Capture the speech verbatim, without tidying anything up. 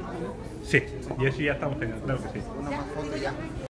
Sí, y eso ya estamos genial, claro que sí. Una más foto ya.